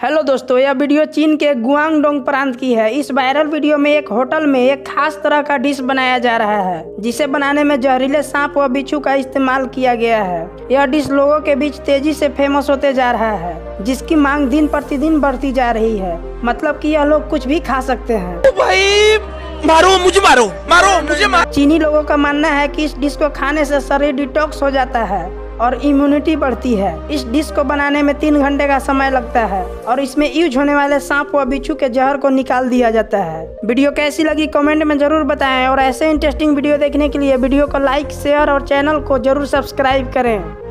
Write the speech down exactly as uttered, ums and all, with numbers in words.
Hello दोस्तों, यह video चीन के गुआंगडोंग प्रांत की है। इस वायरल वीडियो में एक होटल में एक खास तरह का डिश बनाया जा रहा है, जिसे बनाने में जहरीले सांप व बिच्छू का इस्तेमाल किया गया है। यह डिश लोगों के बीच तेजी से फेमस होते जा रहा है, जिसकी मांग दिन प्रतिदिन बढ़ती जा रही है। मतलब कि यह लोग कुछ भी खा सकते हैं। ओ भाई, मारो मुझे, मारो मारो मुझे मारो। चीनी लोगों का मानना है कि इस डिश को खाने से शरीर डिटॉक्स हो जाता है और इम्यूनिटी बढ़ती है। इस डिश को बनाने में तीन घंटे का समय लगता है और इसमें यूज होने वाले सांप व बिच्छू के जहर को निकाल दिया जाता है। वीडियो कैसी लगी कमेंट में जरूर बताएं और ऐसे इंटरेस्टिंग वीडियो देखने के लिए वीडियो को लाइक, शेयर और चैनल को जरूर सब्सक्राइब करें।